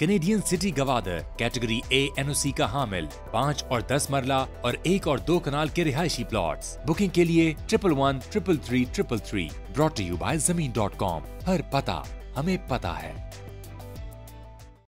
Canadian city Gwadar category A-NOC का हामिल 5 और 10 मरला और 1 और 2 कनाल के रिहायशी प्लॉट्स। बुकिंग के लिए 11133333। Brought to you by Zameen.com। हर पता हमें पता है।